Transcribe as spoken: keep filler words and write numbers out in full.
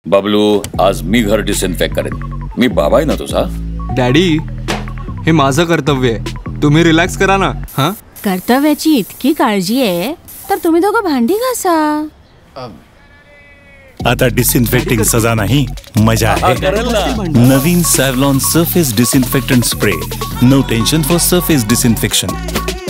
बबलू, आज मी घर डिसइन्फेक्ट करेन. मी बाबा आहे ना तुझा. डॅडी, हे माझं कर्तव्य आहे, तुम्ही रिलॅक्स करा ना. हा, कर्तव्याची इतकी काळजी आहे तर तुम्ही दोघं भांडी घासा. आता डिसइन्फेक्टिंग सजा नाही, मजा आहे. नवीन Savlon surface disinfectant spray. No tension for surface disinfection.